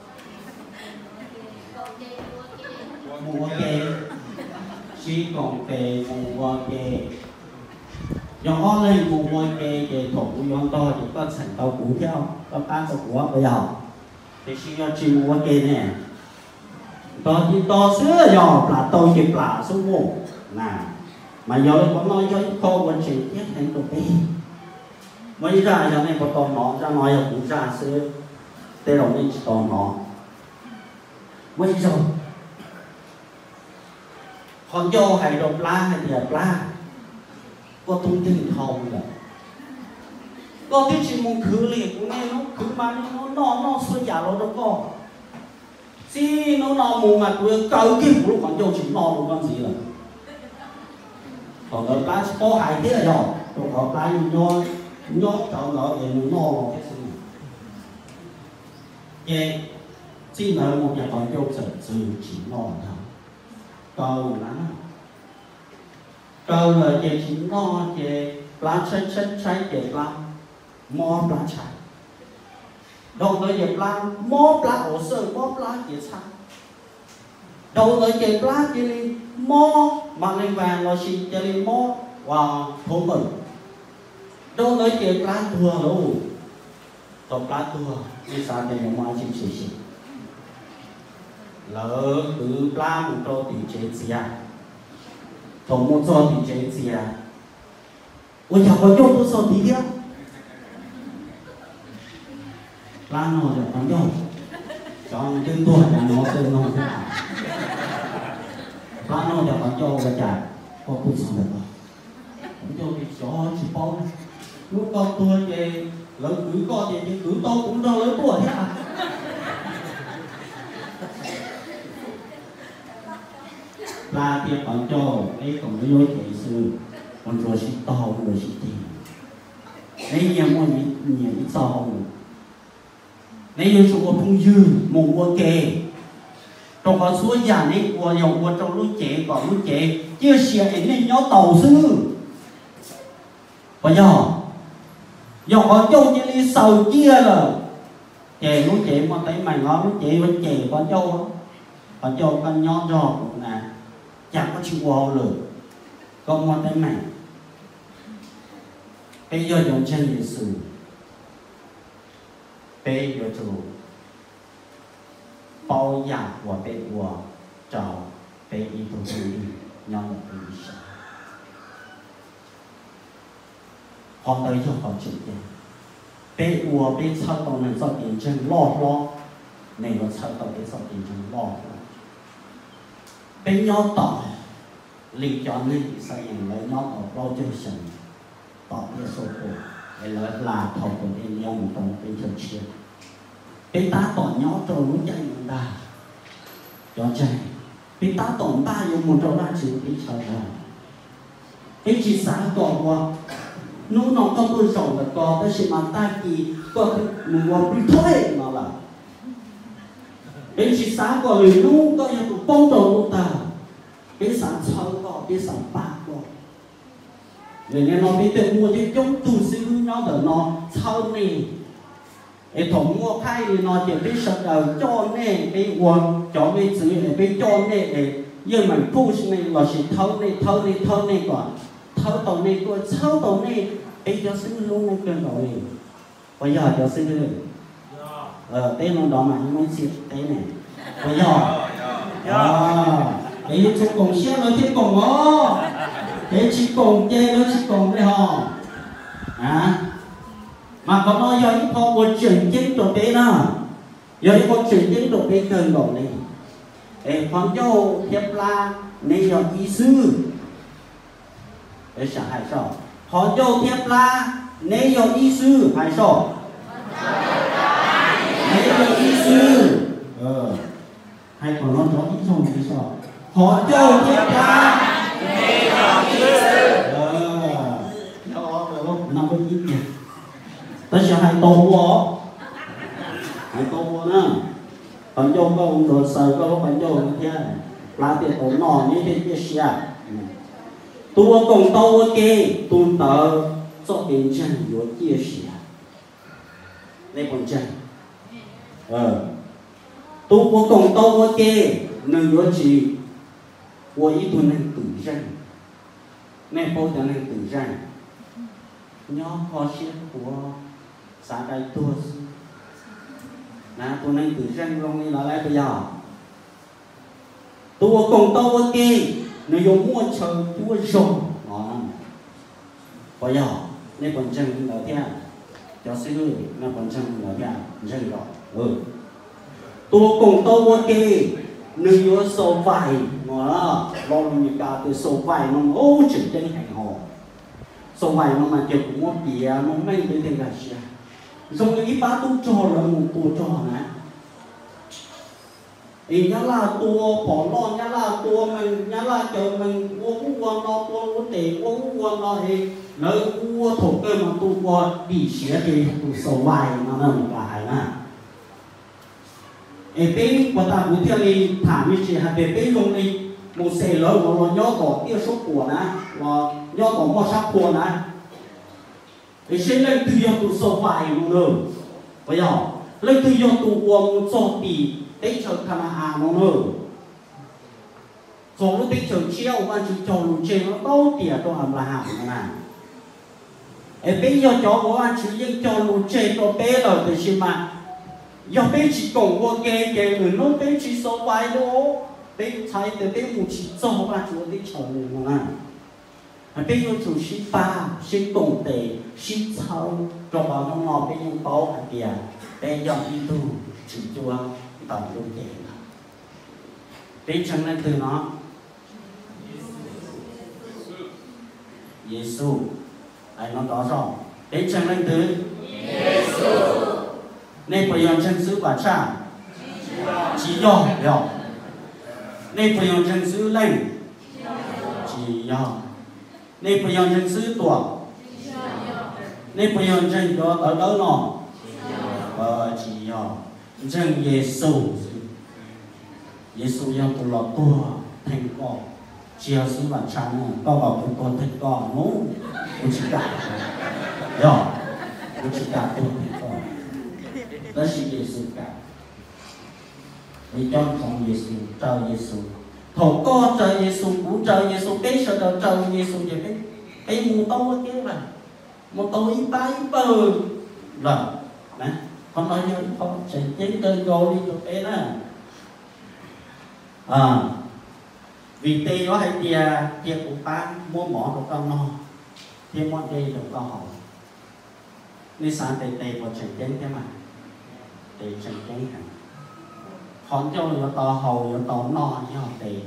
mua kê sĩ cùng tề mua kê do họ lên mua kê về thổ của tôi thì có thành tàu cũ theo có bán tàu cũ bây giờ thì sĩ do chị mua kê nè tôi chỉ to xưa giờ là tôi kịp là số một nè mà giờ nó có nói cho cô vẫn chỉ biết đến tụi đi mới ra giờ này có tò mò ra nói là cũng ra xưa tên đồng đi tò mò bây giờ còn vô hay đồ la hay là la có thông tin không rồi có cái chuyện muốn khử liệt cũng nghe nó khử mà nó nó nó xưa giả nó đâu có si nó nó mù mà tôi cầu cái phụ còn vô chỉ nó một con gì rồi còn ở lá có hai thế rồi còn ở lá nhó nhó chọn ở để nó cái gì vậy chỉ là một nhà còn vô sở sự chỉ nó thôi cầu lắm cầu là về chỉ nó về lá trái trái trái về lá mò lá trái đầu tới về lá mò lá ổ sơ mò lá về trái đầu tới về lá về mò mà lên vàng rồi xin cho lên mò và thổ mực đâu tới về lá thừa đâu tập lá thừa đi xa thì nó mai xin xin xin lỡ từ lá một trâu thì chế gì à thổ một trâu thì chế gì à ôi chả có nhôm tôi sợ tí theo lá nó là con nhôm trong tên tuổi là nó tên nó thế nào lá nó là con nhôm và chả có cũng sao được không con nhôm thì cho chỉ bao lúc con tôi về lớn cứ con thì cứ tôi cũng đâu lớn tuổi thế à là tiệp bằng cho ấy còn cái lối kỹ sư còn rồi xin to rồi xin tiền đấy nhiều môn nhiều ít so không đấy như số thông dư một mua kề trong có số nhà này của dòng của trong lối trẻ còn lối trẻ chia sẻ đến nên nhớ tàu sư bây giờ do có châu như đi sầu chia là chè lối trẻ mà thấy mày ngon lối trẻ vẫn chè con châu con châu con nhón giò cũng là chẳng có chịu wow rồi con ngon thấy mày bây giờ dùng chân Giêsu bây giờ chủ bao nhà của bây của cháu bây ý thủ thủ đi nhau một ý sợ họ tới cho họ chịu tiền bây của bây sau tổng này sau tiền chân lo lo này nó sau tổng bây sau tiền chân lo bây nhau tỏ lý chọn nên thì saoอย่างlấy nó ở lo cho sẵn tỏ cái số cổ để nói là thầu của em nhau một tổng bên chân chia bên ta tỏ nhỏ trâu lúc chạy một đà cho chạy bên ta tỏ ba dùng một trâu ra chữ bên trời ra bên chỉ sáng tỏ qua nó nó có tôi sầu là có cái sự mà ta kỳ có cái một bị thôi mà là bên chỉ sáng có người nu có những tụ bông trầu tụ ta bên sáng sau có bên sáng ba có người nghe nó biết tự mua chứ chúng tu sư nó để nó sau này để thống mua khai thì nó chỉ biết sợ đầu cho nên cái quần cho cái chữ để biết cho nên để nhưng mà push này là chỉ thâu này thâu này thâu này còn thâu tàu này còn thâu tàu này bây giờ sư luôn này cần tàu này bây giờ cho sư này ờ tên nó đó mà nhưng mà xịt tên này bây giờ à để chúng cùng xem nó thiết cùng ó để chỉ cùng chơi nó chỉ cùng đấy họ à mà có nói do những con một chuyển chính đồ tế nào do những con chuyển chính đồ tế cần đồ này để con châu hiệp la nên do ý sư để sợ hại sợ con châu hiệp la nên do ý sư hại sợ nên do ý sư ờ hay còn nó có ý xong thì sợ con châu hiệp la nên do ý sư ờ nó nằm bên ít nhỉ ta sẽ hai tô bò hai tô bò nè còn vô có ông đồ sờ có còn vô như thế là tiền tổ nọ như thế kia xia tua cùng tô kê tu tờ cho đến chân vô kia xia đây còn chân ờ tu có cùng tô kê nơi vô chỉ của ý tu nên tự chân nên bố cho nên tự chân nhỏ khó xia của xã đại tua nè tụi này tự răng luôn đi lại bây giờ tụi cùng tao kia nó dùng mua chơi tụi rồi ngon bây giờ nên còn chân ở theo cho sư nên còn chân ở theo chân rồi ừ tụi cùng tao kia nó dùng số vải ngon đó lo như cả từ số vải nó ô chữ chân hành hồ số vải nó mà chụp mua bìa nó mấy cái tiền là gì dùng cái bát tu cho là một tu cho nè, ý nhá là tu bỏ lo nhá là tu mình nhá là chờ mình uống uống nó tu uống tề uống uống nó thì nơi uống thổ cơ mà tu qua bị xé thì tu sầu vải nó là một cái nè, ấy bên của ta muốn theo đi thả như chị hạt để bên dùng đi một xe lớn một lo nhớ có tiêu số của nè, và nhớ có một sắc của nè. Để xem lên từ giờ tụ sâu vải luôn rồi bây giờ lên từ giờ tụ uống cho tỷ để chờ thằng hà nó nữa rồi lúc để chờ chiêu mà chỉ chờ lù trên nó đâu tiền cho làm là hàm nè em bây giờ cho bố anh chỉ riêng chờ lù trên cho bé rồi thì xem mà giờ bé chỉ cùng qua kê kê người nó bé chỉ sâu vải đó bé thấy từ bé một chỉ cho mà chúa để chờ luôn nè bây giờ chủ sĩ ba, sĩ tổng tệ, sĩ thâu, cho bà nó ngọt bây giờ bảo hạt kìa, bây giờ đi tu, chỉ chua, tầm luôn kìa. Bây chẳng nên từ nó, Giê-xu, ai nó đó rồi, bây chẳng nên từ, Giê-xu, nên bây giờ chân sư bà cha, chỉ do, do, nên bây giờ chân sư lên, chỉ do. Nên bây giờ chân sư tuột nên bây giờ chân cho tới đó nọ ờ chỉ do chân Giê-xu Giê-xu yang tu lo tua thành con chiều sư bản sáng này to vào con con thành con nấu cũng chỉ cả do cũng chỉ cả tu thành con đó là Giê-xu cả vì trong phòng Giê-xu trời Giê-xu thổ co trời Giê-xu cũng trời Giê-xu cái sợ trời trời Giê-xu vậy cái cái mù to kia mà một tối bái bờ rồi nè con nói như con sẽ chiến cơn gồ đi được cái đó à vì tê nó hay tia tia của bán mua mỏ của con nó tia món đây được con họ nên sáng tê tê một trận chiến cái mà tê trận chiến hả con cho nó to hầu nó to no như họ tê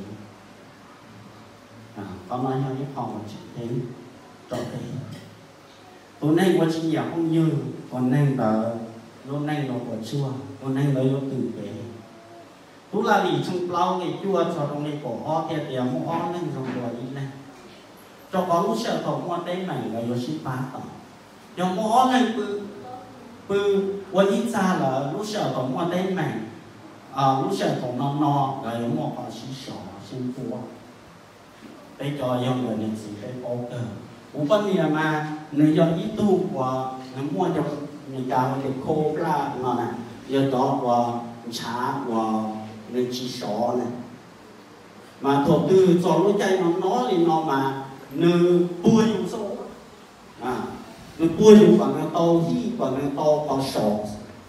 à con nói như con một trận chiến cho tê tối nay có chỉ nhiều không như còn nên là lúc nay nó của chua lúc nay lấy nó từ bé tú là vì trong lâu cái chua cho trong này cổ ho thì tiền mua ho nên trong đồ đi này cho có lúc sợ thầu mua tên này là nó ship bán tỏ cho mua ho nên bự bự qua ít ra là lúc sợ thầu mua tên này à lúc sợ thầu no no là nó mua có xí sỏ xin phua bây giờ dùng người này chỉ cái ô cơ u bên này mà người do ít tu của người mua cho người ta để khô ra mà này giờ đó của chả của người chỉ số này mà thổ tư cho lối chạy nó nó thì nó mà nư bùi số à nư bùi còn người to hi còn người to còn sổ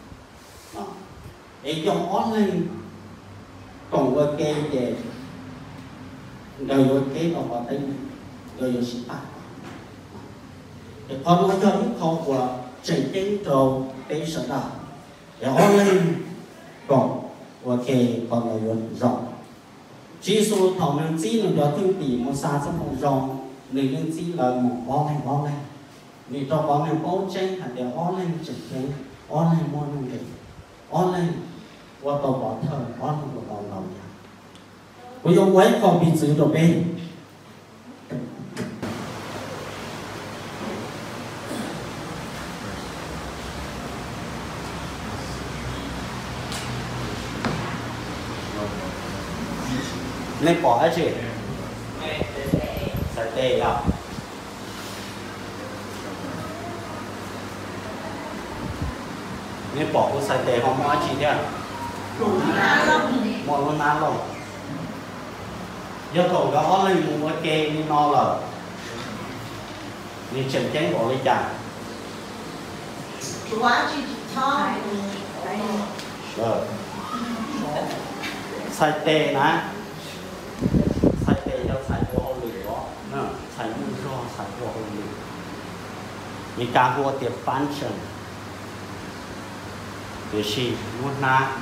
để cho nó lên còn cái kê về đời cái kế nó vào đây đời rồi xịt bạc để con nó cho những con của chạy đến trâu để sợ đau để nó lên còn và kê còn là luôn rộng chỉ số thằng mình chỉ là cho thương tỷ một xa trong phòng rộng người nhân chỉ là một bó này bó này người cho bó này bó tranh hạt để ó lên trực tiếp ó lên mua nông để ó lên qua tàu bỏ thờ ó lên của tàu lòng nhà bây giờ quấy còn bị giữ đồ bên nên bỏ cái gì sợi tê à nên bỏ cái sợi tê không có gì nữa mọi luôn ăn rồi giờ cậu đó lên một cái kê đi no là nên chỉnh chén bỏ lên chả rồi sợi tê nè sai tê cho sai vô hồ lửa đó, sai mua rau sai vô hồ lửa, những cá vô tiệp bán chân, để xí muốn na,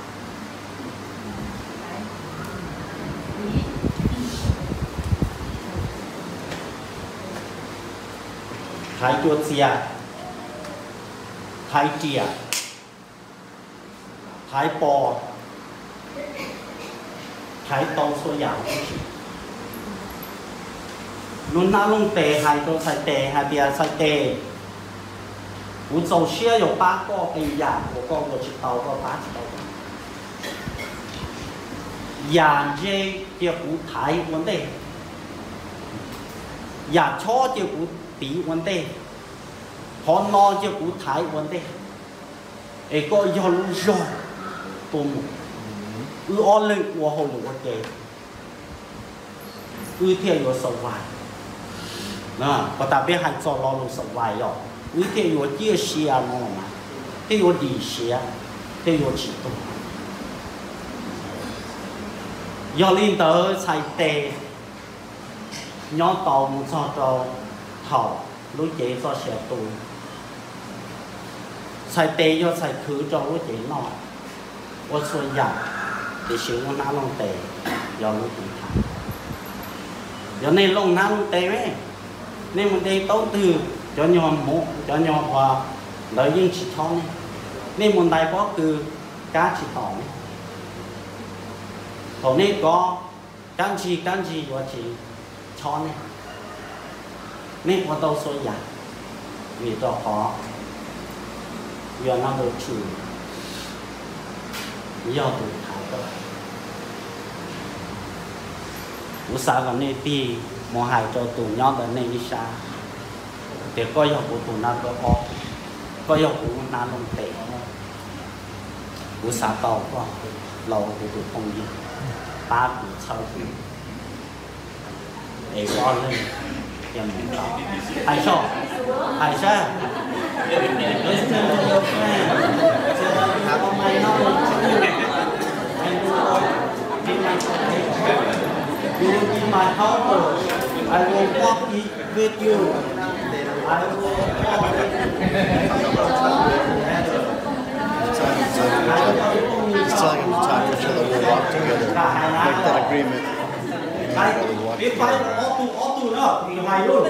thái chuột xìa, thái chìa, thái bò, thái tàu số dạng luôn na luôn tệ hai chỗ sai tệ hai bia sai tệ u dầu xe有八个跟牙我讲过去刀个八十刀牙这就不太稳定牙错就不低稳定好孬就不太稳定一个要肉多么ư on lên của hồ lục quốc tế ư thiệt有手外那我特别还做老路手外哟ư thiệt有这些啊喏嘛这有理些这有制度要领导才得nhớ tàu một số tàu thầu lúc chế cho xe tù sai tê cho sai khứ cho lúc chế nọ我说呀thì sử dụng nó lông tệ do nó bị thẳng do nên lông nó lông tệ ấy nên mình đây tốt từ cho nhau mũ cho nhau và lợi dụng chỉ thon này nên mình đây có từ cá chỉ tỏ này còn nên có cá chi cá chi của chỉ thon này nên có đâu số giả vì cho khó do nó được chủ do tụi u sa còn này thì mua hai cho tụi nhau ở này đi xa để coi học của tụi nó có có coi học của nó lông tệ u sa tàu có lâu của tụi không gì ba tụi sau khi để con lên giờ mình đó hay sao hay sao You will be my helper. I will walk with you. I will walk with you. It's telling him to talk to each other. We'll walk together. Make that agreement. If I all to all to nữa thì hay luôn.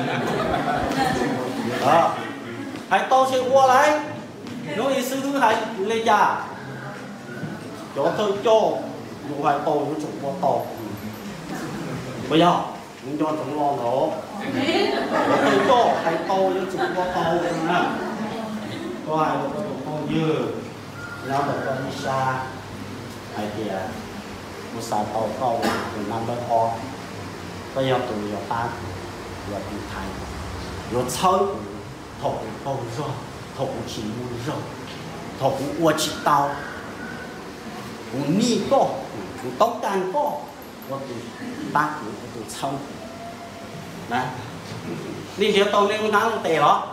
Đó. Hãy to sẽ qua lại. Nói ý sư thứ hai lên nhà. Cho tôi cho. Dù hai to nó chụp qua to. Bây giờ mình cho chúng lo nó tôi cho hay to với chúng có to nè có hai một cái con dưa nó được con đi xa hay thì một xà to to từ năm tới to bây giờ tụi giờ ta 我的台有草头包肉头起木肉头我知道我你个我ต้องการก็我的大我的草นะนี่เดี๋ยวตรงนี้น้ำเตะเหรอ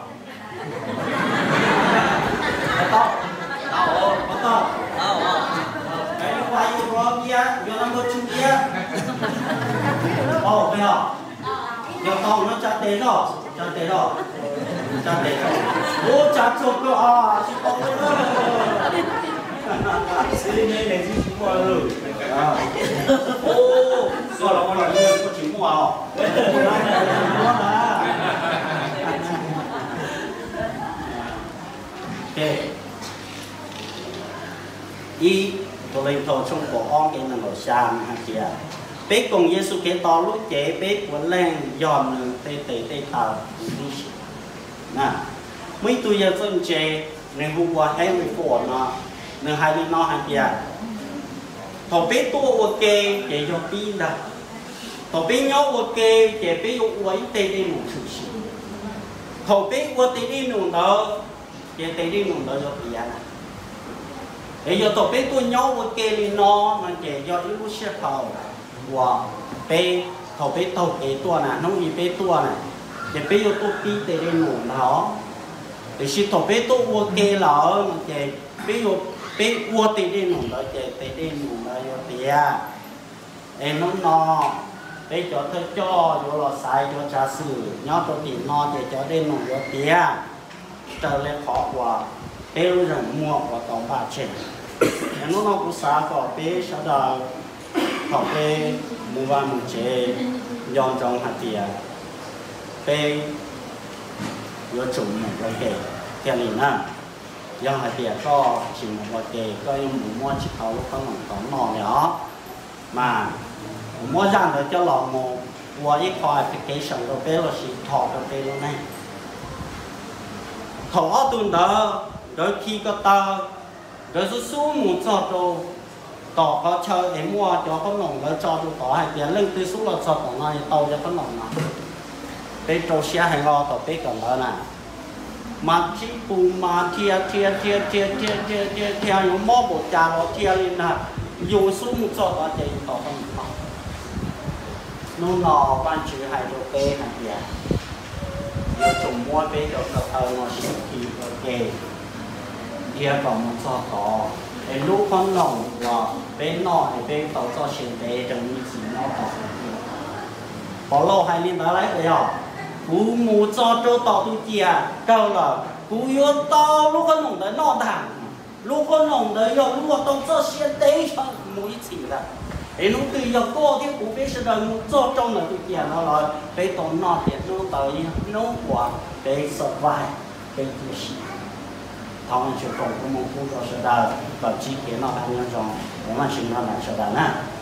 ไม่ต้องเอาไม่ต้องเอาไอ้ลูกวายอยู่รอเกียร์อยู่น้ำรถชุบเกียร์โอ้ไม่หรอเดี๋ยวตรงนั้นจะเตะหรอจะเตะหรอจะเตะหรอโอ้จะจบก็อ่ะชิบะเลยซื้อเนี่ยเลยซื้อชิบะเลยโอ้ก็เราก็เลยก็ชิบะอ่ะy tôi lên thầu trong cổ on cái năng lượng sang hàng kia bé cùng Giêsu cái to lúc chế bé cuốn lên giòn nương tê tê tê tàu đi nè mấy tôi giờ phân chế nên hôm qua hay bị phổ nó nương hai đi nó hàng kia thầu bé tua ok chế cho pin đó thầu bé nhau ok chế bé dụng quấy tê tê một chút xíu thầu bé qua tê đi nương đó chế tê đi nương đó cho pin à để giờ tụi bé tôi nhau với kê li nó mà để do những lúc xếp hậu và bé tụi bé tụi bé tôi nè nó gì bé tôi nè để bé yo tôi pi để đi ngủ đó để khi tụi bé tôi mua kê lỡ mà để bé yo bé mua để đi ngủ đó để để đi ngủ đó yo tiền em nó no bé cho tôi cho yo là sai yo trả sự nhớ tôi tiền no để cho đi ngủ yo tiền trở lại khó quá bé rồi mua và tao ba千nó nó cũng xả có bé sau đó họ bé mua vào một chế dọn trong hạt tiền bé có chủ một cái kệ cái này nè dọn hạt tiền có chỉ một cái kệ có những mua mua chỉ tháo lúc không còn có nọ nữa mà mua ra được cho lọ một qua cái qualification rồi bé là chỉ thọ được bé luôn này thọ tuần đó rồi khi có tờ rồi số số một cho đồ tỏ có chơi để mua cho con lồng rồi cho đồ tỏ hay tiền lên từ số là cho tỏ này tàu cho con lồng mà cái trâu xe hay lo tỏ cái còn đó nè mà chỉ bù mà thia thia thia thia thia thia thia thia những mỏ bộ trà nó thia lên nè dùng số một cho tỏ thì tỏ không tỏ nó nọ ban chữ hay đồ tê hay tiền giờ trồng mua cái đồ tờ nó sẽ kỳ ok dia còn một số có để lúc con lòng và bên nọ để bên tàu cho chuyện để trong những gì nó có có lâu hay liên đó lấy cái gì cú mù cho cho tàu tu chia câu là cú yêu tàu lúc con lòng đấy nọ thẳng lúc con lòng đấy giờ lúc mà tàu cho chuyện đấy cho mỗi chỉ là để lúc từ giờ cô thì cú biết sẽ đời một cho trong là tu chia nó là bên tàu nọ thì nó tới nó quả bên sợ vai bên tu sĩ thằng anh chịu khổ của một phút rồi sẽ đào và chi kiến nó ăn nhau trong để mà chừng nó lại sẽ đào nè